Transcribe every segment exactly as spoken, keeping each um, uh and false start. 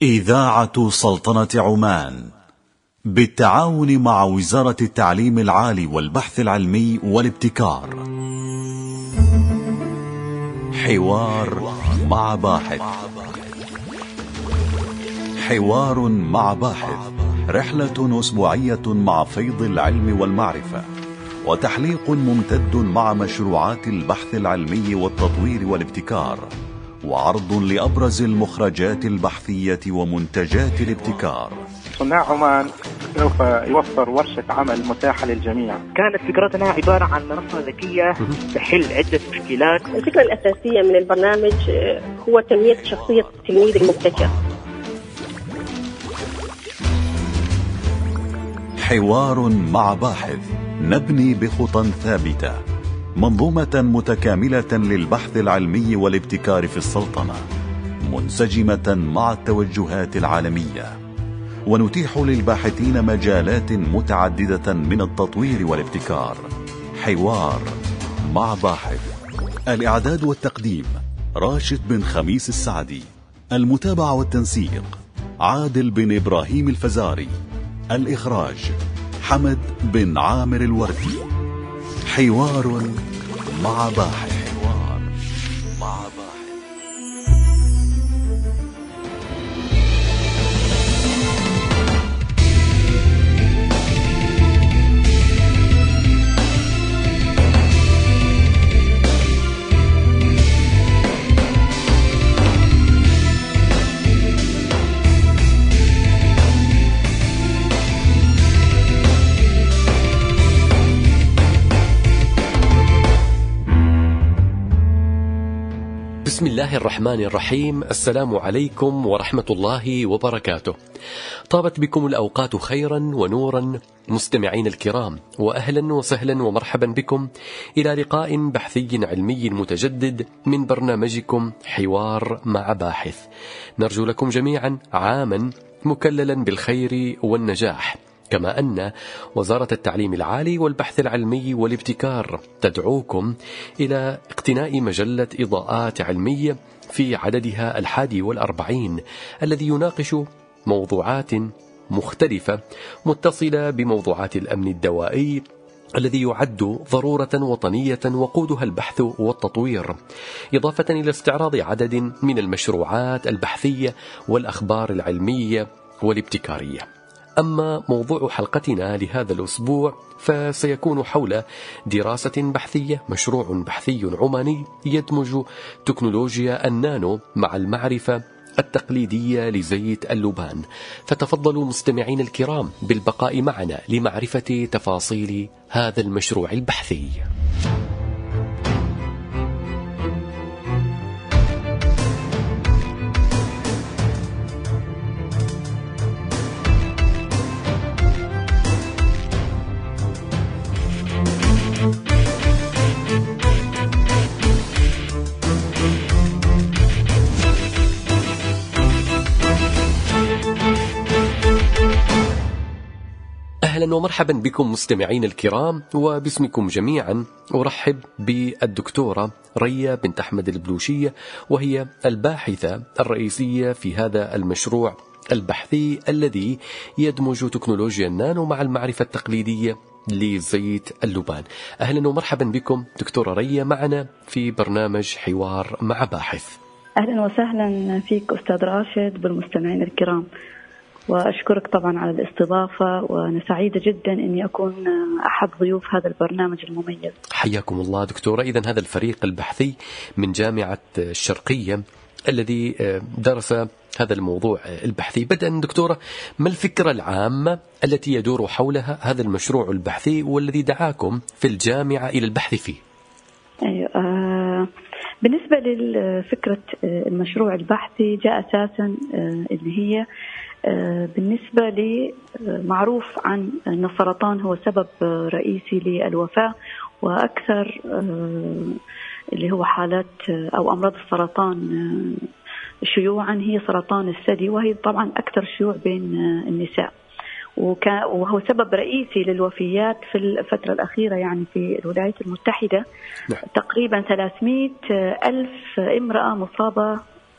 إذاعة سلطنة عمان بالتعاون مع وزارة التعليم العالي والبحث العلمي والابتكار. حوار مع باحث. حوار مع باحث، رحلة أسبوعية مع فيض العلم والمعرفة، وتحليق ممتد مع مشروعات البحث العلمي والتطوير والابتكار، وعرض لأبرز المخرجات البحثية ومنتجات الابتكار. صناع عمان سوف يوفر ورشة عمل متاحة للجميع. كانت فكرتنا عبارة عن منصة ذكية تحل عدة مشكلات. الفكرة الأساسية من البرنامج هو تنمية شخصية التلميذ المبتكر. حوار مع باحث، نبني بخطى ثابتة منظومة متكاملة للبحث العلمي والابتكار في السلطنة، منسجمة مع التوجهات العالمية، ونتيح للباحثين مجالات متعددة من التطوير والابتكار. حوار مع باحث. الإعداد والتقديم راشد بن خميس السعدي، المتابعة والتنسيق عادل بن إبراهيم الفزاري، الإخراج حمد بن عامر الوردي. حوار مع باحث. حوار مع باحث. بسم الله الرحمن الرحيم. السلام عليكم ورحمة الله وبركاته. طابت بكم الأوقات خيرا ونورا مستمعين الكرام، وأهلا وسهلا ومرحبا بكم إلى لقاء بحثي علمي متجدد من برنامجكم حوار مع باحث. نرجو لكم جميعا عاما مكللا بالخير والنجاح، كما أن وزارة التعليم العالي والبحث العلمي والابتكار تدعوكم إلى اقتناء مجلة إضاءات علمية في عددها الحادي والأربعين، الذي يناقش موضوعات مختلفة متصلة بموضوعات الأمن الدوائي الذي يعد ضرورة وطنية وقودها البحث والتطوير، إضافة إلى استعراض عدد من المشروعات البحثية والأخبار العلمية والابتكارية. أما موضوع حلقتنا لهذا الأسبوع فسيكون حول دراسة بحثية، مشروع بحثي عماني يدمج تكنولوجيا النانو مع المعرفة التقليدية لزيت اللبان. فتفضلوا مستمعين الكرام بالبقاء معنا لمعرفة تفاصيل هذا المشروع البحثي. أهلا ومرحبا بكم مستمعين الكرام، وباسمكم جميعا أرحب بالدكتورة ريا بنت أحمد البلوشية، وهي الباحثة الرئيسية في هذا المشروع البحثي الذي يدمج تكنولوجيا النانو مع المعرفة التقليدية لزيت اللبان. أهلا ومرحبا بكم دكتورة ريا معنا في برنامج حوار مع باحث. أهلا وسهلا فيك أستاذ راشد بالمستمعين الكرام، وأشكرك طبعا على الاستضافة، وأنا سعيدة جدا أني أكون أحد ضيوف هذا البرنامج المميز. حياكم الله دكتورة. إذن هذا الفريق البحثي من جامعة الشرقية الذي درس هذا الموضوع البحثي. بدءا دكتورة، ما الفكرة العامة التي يدور حولها هذا المشروع البحثي والذي دعاكم في الجامعة إلى البحث فيه؟ أيوة. آه بالنسبة لفكرة المشروع البحثي جاء أساسا اللي هي بالنسبة لي معروف عن أن السرطان هو سبب رئيسي للوفاة، وأكثر اللي هو حالات أو أمراض السرطان شيوعا هي سرطان الثدي، وهي طبعا أكثر شيوع بين النساء، وهو سبب رئيسي للوفيات في الفترة الأخيرة. يعني في الولايات المتحدة تقريبا ثلاثمئة ألف امرأة مصابة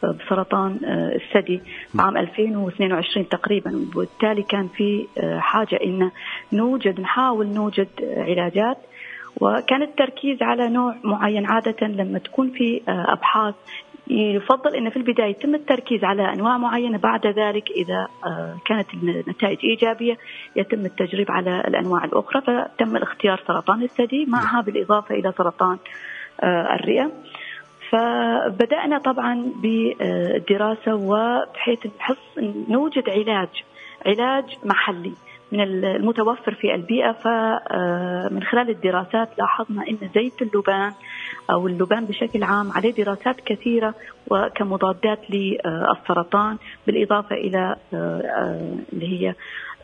بسرطان الثدي عام ألفين واثنين وعشرين تقريبا، وبالتالي كان في حاجة إن نوجد نحاول نوجد علاجات، وكان التركيز على نوع معين. عادة لما تكون في أبحاث يفضل أن في البداية يتم التركيز على أنواع معينة، بعد ذلك إذا كانت النتائج إيجابية يتم التجريب على الأنواع الأخرى، فتم الاختيار سرطان الثدي معها بالإضافة إلى سرطان الرئة. فبدأنا طبعا بالدراسة وبحيث نحس نوجد علاج علاج محلي من المتوفر في البيئة. فمن خلال الدراسات لاحظنا أن زيت اللبان أو اللبان بشكل عام عليه دراسات كثيرة وكمضادات للسرطان، بالإضافة إلى اللي هي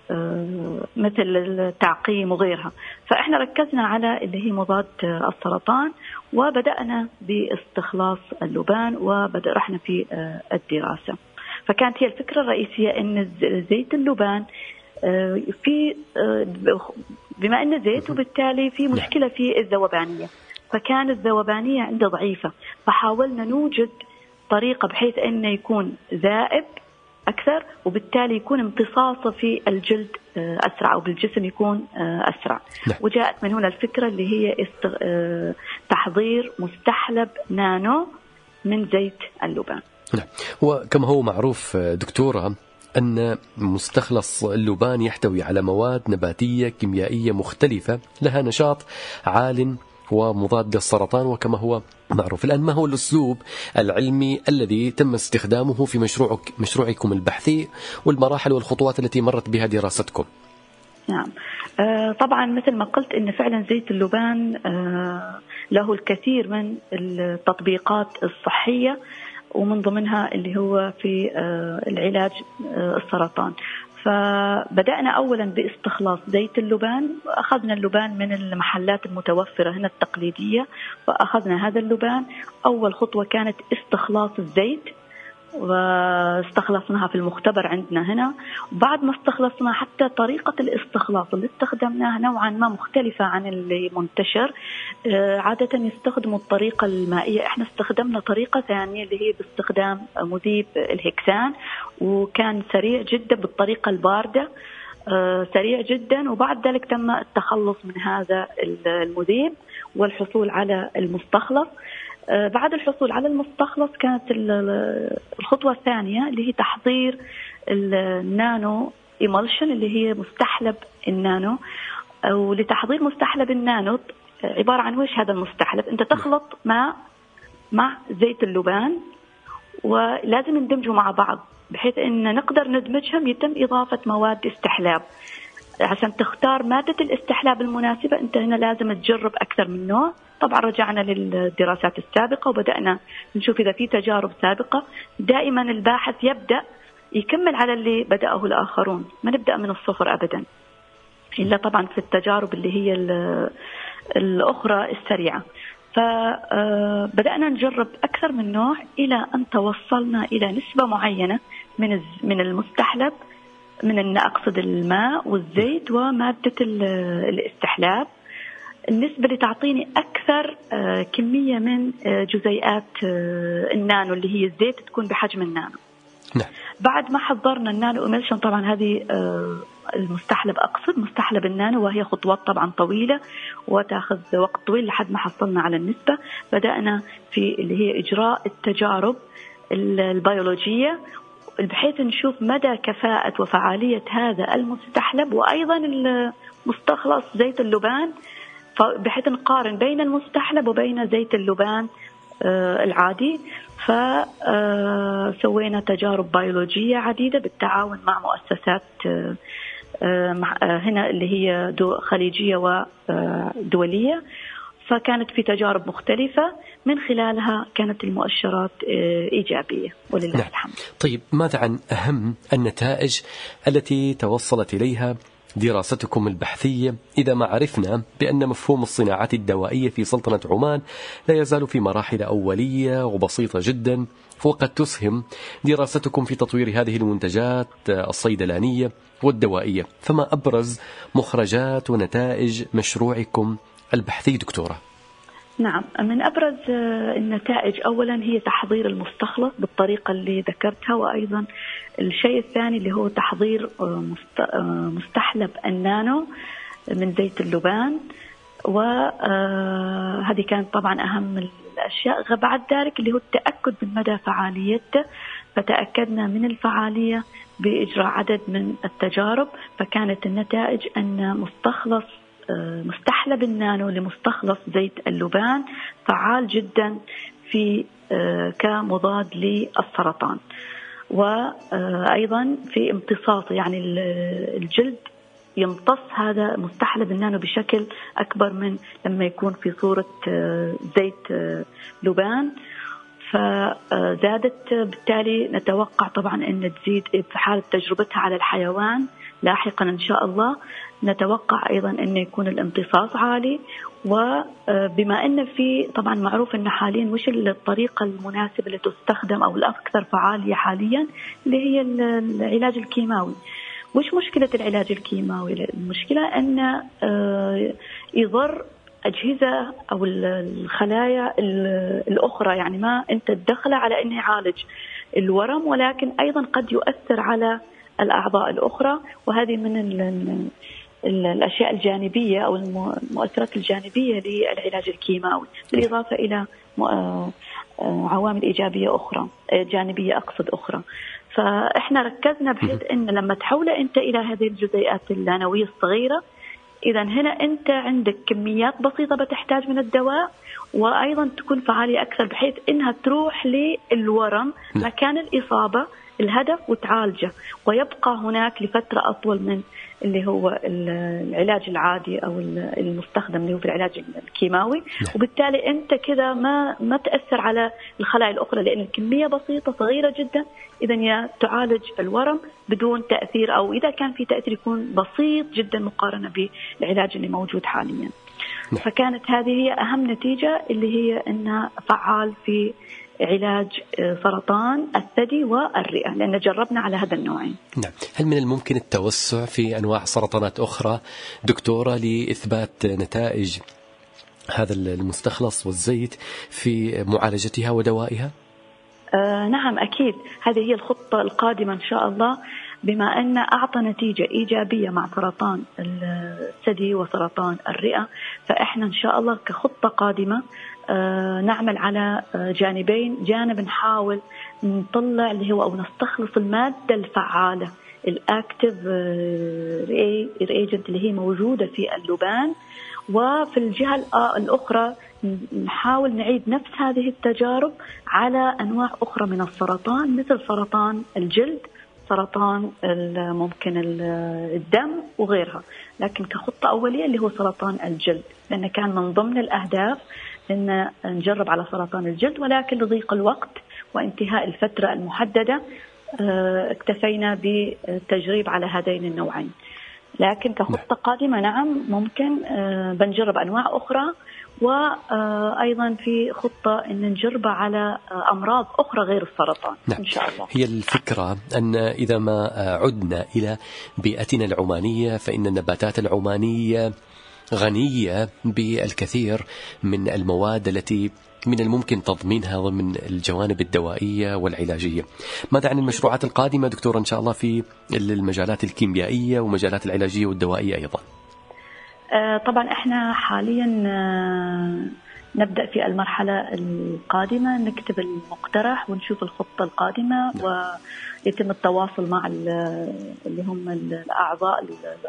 مثل التعقيم وغيرها. فإحنا ركزنا على اللي هي مضاد السرطان، وبدأنا باستخلاص اللبان وبدأ رحنا في الدراسة. فكانت هي الفكرة الرئيسية أن زيت اللبان في بما أنه زيت وبالتالي في مشكلة في الذوبانية، فكانت الذوبانية عنده ضعيفة، فحاولنا نوجد طريقة بحيث أنه يكون ذائب أكثر، وبالتالي يكون امتصاصه في الجلد أسرع أو بالجسم يكون أسرع. وجاءت من هنا الفكرة اللي هي تحضير مستحلب نانو من زيت اللبان. نعم. وكما هو معروف دكتورة أن مستخلص اللبان يحتوي على مواد نباتية كيميائية مختلفة لها نشاط عال ومضاد للسرطان، وكما هو معروف. الآن ما هو الأسلوب العلمي الذي تم استخدامه في مشروعك مشروعكم البحثي والمراحل والخطوات التي مرت بها دراستكم؟ نعم، آه طبعا مثل ما قلت إن فعلا زيت اللبان آه له الكثير من التطبيقات الصحية، ومن ضمنها اللي هو في آه العلاج آه السرطان. فبدأنا أولا باستخلاص زيت اللبان، وأخذنا اللبان من المحلات المتوفرة هنا التقليدية، وأخذنا هذا اللبان. أول خطوة كانت استخلاص الزيت، واستخلصناها في المختبر عندنا هنا. وبعد ما استخلصنا حتى طريقة الاستخلاص اللي استخدمناها نوعا ما مختلفة عن اللي منتشر. عادة يستخدموا الطريقة المائية، احنا استخدمنا طريقة ثانية اللي هي باستخدام مذيب الهكسان، وكان سريع جدا بالطريقة الباردة سريع جدا. وبعد ذلك تم التخلص من هذا المذيب والحصول على المستخلص. بعد الحصول على المستخلص كانت الخطوة الثانية اللي هي تحضير النانو إيمولشن اللي هي مستحلب النانو. أو لتحضير مستحلب النانو عبارة عن وش هذا المستحلب؟ أنت تخلط ماء مع زيت اللبان، ولازم ندمجه مع بعض بحيث أن نقدر ندمجهم. يتم إضافة مواد استحلاب عشان تختار مادة الاستحلاب المناسبة. أنت هنا لازم تجرب أكثر من نوع. طبعا رجعنا للدراسات السابقة وبدأنا نشوف إذا في تجارب سابقة. دائما الباحث يبدأ يكمل على اللي بدأه الآخرون، ما نبدأ من الصفر أبدا، إلا طبعا في التجارب اللي هي الأخرى السريعة. فبدأنا نجرب أكثر من نوع إلى أن توصلنا إلى نسبة معينة من من المستحلب، من أقصد الماء والزيت ومادة الاستحلاب، النسبة اللي تعطيني أكثر كمية من جزيئات النانو اللي هي الزيت تكون بحجم النانو. نعم. بعد ما حضرنا النانو إيميلشن، طبعا هذه المستحلب أقصد مستحلب النانو، وهي خطوات طبعا طويلة وتأخذ وقت طويل لحد ما حصلنا على النسبة. بدأنا في اللي هي إجراء التجارب البيولوجية بحيث نشوف مدى كفاءة وفعالية هذا المستحلب، وأيضا المستخلص زيت اللبان، بحيث نقارن بين المستحلب وبين زيت اللبان العادي. فسوينا تجارب بيولوجية عديدة بالتعاون مع مؤسسات هنا اللي هي خليجية ودولية. فكانت في تجارب مختلفة من خلالها كانت المؤشرات إيجابية ولله نعم. الحمد. طيب، ماذا عن أهم النتائج التي توصلت إليها دراستكم البحثية، إذا ما عرفنا بأن مفهوم الصناعات الدوائية في سلطنة عمان لا يزال في مراحل أولية وبسيطة جدا، وقد تسهم دراستكم في تطوير هذه المنتجات الصيدلانية والدوائية. فما أبرز مخرجات ونتائج مشروعكم البحثي دكتورة؟ نعم، من أبرز النتائج أولا هي تحضير المستخلص بالطريقة اللي ذكرتها، وأيضا الشيء الثاني اللي هو تحضير مستحلب النانو من زيت اللبان، وهذه كانت طبعا أهم الأشياء. بعد ذلك اللي هو التأكد من مدى فعاليته، فتأكدنا من الفعالية بإجراء عدد من التجارب، فكانت النتائج أن مستخلص مستحلب النانو لمستخلص زيت اللبان فعال جدا في كمضاد للسرطان، وأيضا في امتصاص، يعني الجلد يمتص هذا مستحلب النانو بشكل أكبر من لما يكون في صورة زيت لبان، فزادت. بالتالي نتوقع طبعا أن تزيد في حالة تجربتها على الحيوان لاحقا إن شاء الله. نتوقع أيضا أن يكون الامتصاص عالي، وبما أن في طبعا معروف أن حاليا وش الطريقة المناسبة اللي تستخدم أو الأكثر فعالية حاليا اللي هي العلاج الكيماوي. وش مشكلة العلاج الكيماوي؟ المشكلة أن يضر أجهزة أو الخلايا الأخرى، يعني ما أنت تدخل على أنه يعالج الورم، ولكن أيضا قد يؤثر على الأعضاء الأخرى، وهذه من الأشياء الجانبية أو المؤثرات الجانبية للعلاج الكيماوي، بالإضافة إلى عوامل إيجابية أخرى جانبية أقصد أخرى. فإحنا ركزنا بحيث أن لما تحول أنت إلى هذه الجزيئات النانوية الصغيرة، إذا هنا أنت عندك كميات بسيطة بتحتاج من الدواء، وأيضا تكون فعالية أكثر بحيث أنها تروح للورم مكان الإصابة الهدف وتعالجه، ويبقى هناك لفترة أطول من اللي هو العلاج العادي أو المستخدم اللي هو في العلاج الكيماوي. وبالتالي أنت كذا ما ما تأثر على الخلايا الأخرى، لأن الكمية بسيطة صغيرة جدا، إذا يا تعالج الورم بدون تأثير، أو إذا كان في تأثير يكون بسيط جدا مقارنة بالعلاج اللي موجود حاليا. فكانت هذه هي أهم نتيجة، اللي هي أنها فعال في علاج سرطان الثدي والرئة، لأن جربنا على هذا النوعين. نعم. هل من الممكن التوسع في أنواع سرطانات أخرى دكتورة لإثبات نتائج هذا المستخلص والزيت في معالجتها ودوائها؟ آه نعم أكيد، هذه هي الخطة القادمة إن شاء الله. بما أن أعطى نتيجة إيجابية مع سرطان الثدي وسرطان الرئة، فإحنا إن شاء الله كخطة قادمة آه نعمل على آه جانبين. جانب نحاول نطلع اللي هو أو نستخلص المادة الفعالة الأكتيف ريجنت اللي هي موجودة في اللبان، وفي الجهة الأخرى نحاول نعيد نفس هذه التجارب على أنواع أخرى من السرطان، مثل سرطان الجلد، سرطان ممكن الدم وغيرها، لكن كخطة أولية اللي هو سرطان الجلد، لأن كان من ضمن الأهداف أن نجرب على سرطان الجلد، ولكن لضيق الوقت وانتهاء الفترة المحددة اكتفينا بالتجريب على هذين النوعين. لكن كخطة قادمة نعم ممكن بنجرب أنواع أخرى، وأيضا في خطة أن نجربها على أمراض أخرى غير السرطان. نعم. إن شاء الله. هي الفكرة أن إذا ما عدنا إلى بيئتنا العمانية، فإن النباتات العمانية غنية بالكثير من المواد التي من الممكن تضمينها ضمن الجوانب الدوائية والعلاجية. ماذا عن المشروعات القادمة دكتور إن شاء الله في المجالات الكيميائية ومجالات العلاجية والدوائية أيضا؟ طبعا احنا حاليا نبدأ في المرحلة القادمة، نكتب المقترح ونشوف الخطة القادمة، ويتم التواصل مع اللي هم الأعضاء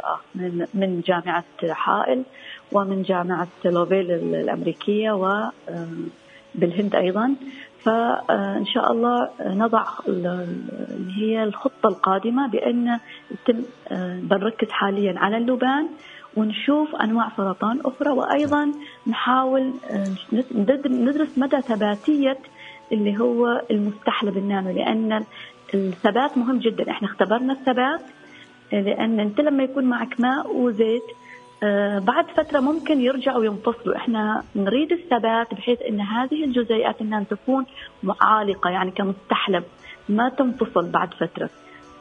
من جامعة حائل ومن جامعة لوفيل الأمريكية وبالهند أيضا. فإن شاء الله نضع اللي هي الخطة القادمة بأن يتم بنركز حاليا على اللبان، ونشوف أنواع سرطان أخرى، وأيضا نحاول ندرس مدى ثباتية اللي هو المستحلب النانو، لأن الثبات مهم جدا. احنا اختبرنا الثبات، لأن انت لما يكون معك ماء وزيت بعد فترة ممكن يرجعوا ينفصلوا. احنا نريد الثبات بحيث ان هذه الجزيئات النانو تكون معالقة، يعني كمستحلب ما تنفصل بعد فترة. ف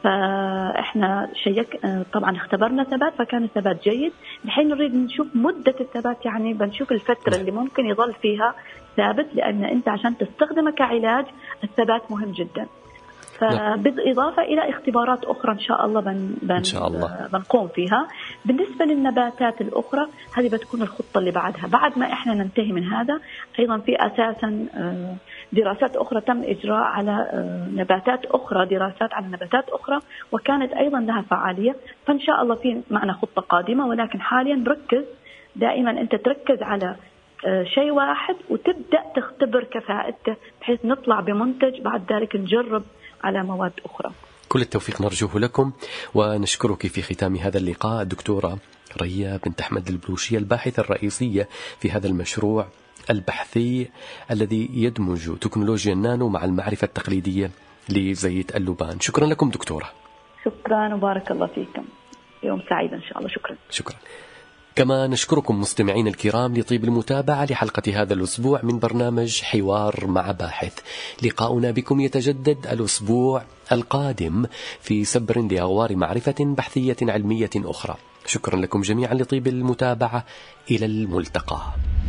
فإحنا شيك طبعا اختبرنا ثبات، فكان الثبات جيد. الحين نريد نشوف مدة الثبات، يعني بنشوف الفترة اللي ممكن يظل فيها ثابت، لأن أنت عشان تستخدمه كعلاج الثبات مهم جدا. فبالإضافة إلى اختبارات أخرى إن شاء الله بن بن إن شاء الله بنقوم فيها. بالنسبة للنباتات الأخرى هذه بتكون الخطة اللي بعدها، بعد ما إحنا ننتهي من هذا. أيضا في أساسا دراسات أخرى تم إجراء على نباتات أخرى، دراسات على نباتات أخرى، وكانت أيضا لها فعالية. فإن شاء الله في معنا خطة قادمة، ولكن حاليا نركز دائما، أنت تركز على شيء واحد وتبدأ تختبر كفاءته بحيث نطلع بمنتج بعد ذلك نجرب على مواد أخرى. كل التوفيق نرجوه لكم، ونشكرك في ختام هذا اللقاء دكتورة ريا بنت أحمد البلوشية، الباحثة الرئيسية في هذا المشروع البحثي الذي يدمج تكنولوجيا النانو مع المعرفة التقليدية لزيت اللبان. شكرا لكم دكتورة. شكرا وبارك الله فيكم، يوم سعيد إن شاء الله. شكرا. شكرا. كما نشكركم مستمعين الكرام لطيب المتابعة لحلقة هذا الأسبوع من برنامج حوار مع باحث. لقاؤنا بكم يتجدد الأسبوع القادم في سبر لأغوار معرفة بحثية علمية أخرى. شكرا لكم جميعا لطيب المتابعة، إلى الملتقى.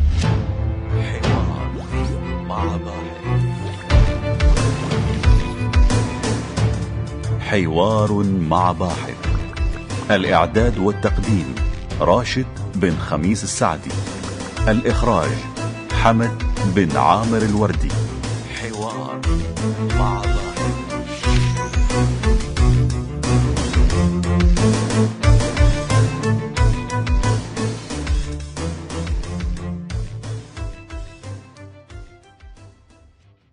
حوار مع باحث. حوار مع باحث. الإعداد والتقديم راشد بن خميس السعدي. الإخراج حمد بن عامر الوردي. حوار مع